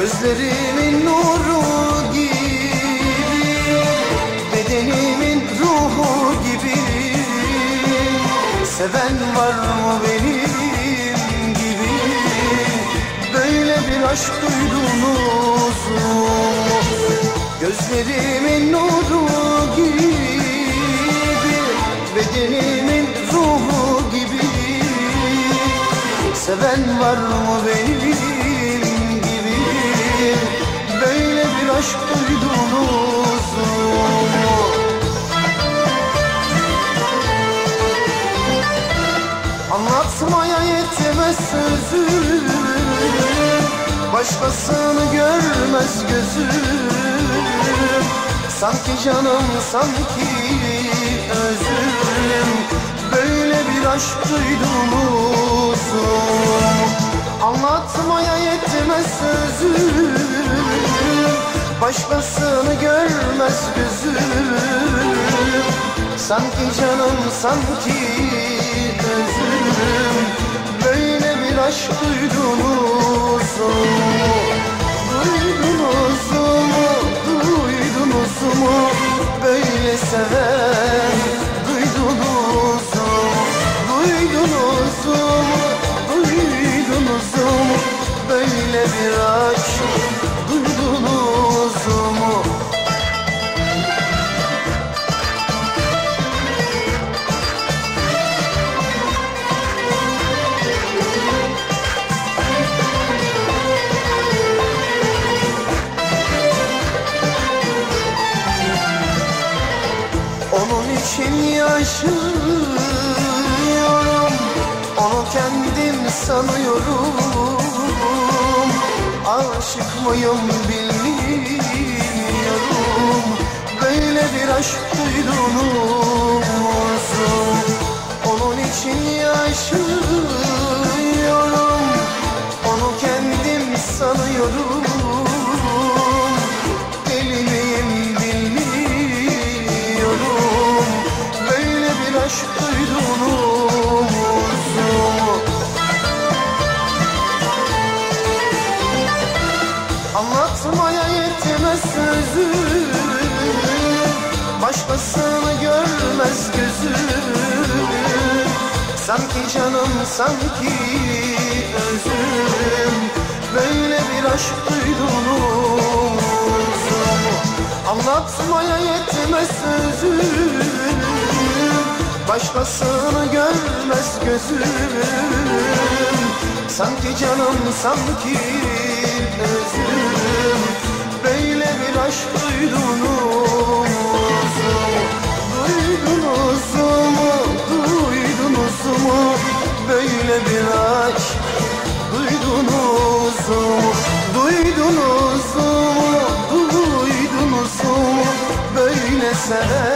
Gözlerimin nuru gibi, bedenimin ruhu gibi. Seven var mı benim gibi? Böyle bir aşk duydunuz mu? Gözlerimin nuru gibi, bedenimin ruhu gibi. Seven var mı benim gibi? Böyle bir aşk duydunuz mu? Anlatmaya yetmez sözüm, başkasını görmez gözüm. Sanki canım, sanki özüm. Böyle bir aşk duydunuz mu? Anlatmaya yetmez sözüm, başkasını görmez gözüm. Sanki canım, sanki özüm. Böyle bir aşk duydunuz mu? Duydunuz mu? Duydunuz mu? Böyle seven duydunuz mu? Duydunuz mu? Duydunuz mu? Böyle bir aşk duydunuz mu? Onun için yaşıyorum, onu kendim sanıyorum. Aşık mıyım bilmiyorum. Böyle bir aşk duydunuz mu? Onun için yaşıyorum, onu kendim sanıyorum. Deli miyim bilmiyorum. Böyle bir aşk duydunuz mu? Anlatmaya yetmez sözüm, başkasını görmez gözüm. Sanki canım, sanki özüm. Böyle bir aşk duydunuz mu? Anlatmaya yetmez sözüm, başkasını görmez gözüm. Sanki canım, sanki özüm. Böyle bir aşk duydunuz mu? Duydunuz mu? Duydunuz mu? Böyle bir aşk duydunuz mu? Duydunuz mu? Duydunuz mu? Böyle seven